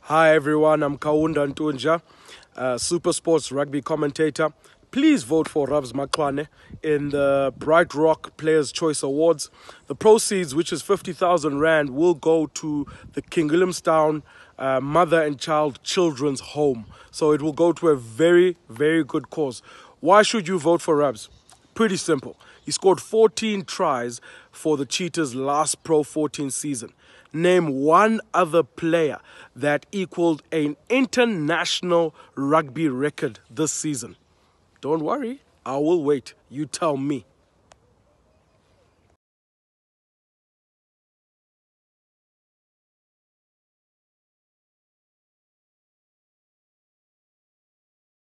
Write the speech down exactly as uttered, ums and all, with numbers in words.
Hi everyone, I'm Kaunda Ntunja, uh, Super Sports rugby commentator. Please vote for Rabz Maxwane in the Brightrock Players' Choice Awards. The proceeds, which is fifty thousand rand, will go to the King Williamstown uh, Mother and Child Children's Home. So it will go to a very, very good cause. Why should you vote for Rabz? Pretty simple. He scored fourteen tries for the Cheetahs last Pro fourteen season. Name one other player that equaled an international rugby record this season. Don't worry, I will wait. You tell me.